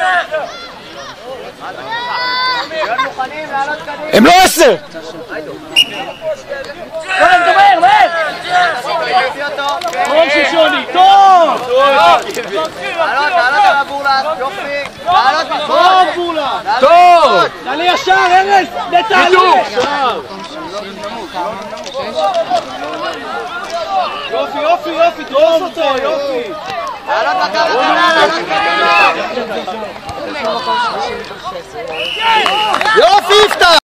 הם לא 10! דבר, מהר! טוב ששוני, טוב! לעלות על הבורלן, יופי! לעלות טוב בורלן! טוב! תעלה ישר, ארז! תעלה! יופי, תרוס אותו, יופי! לעלות לקחת! יופי, יפתח!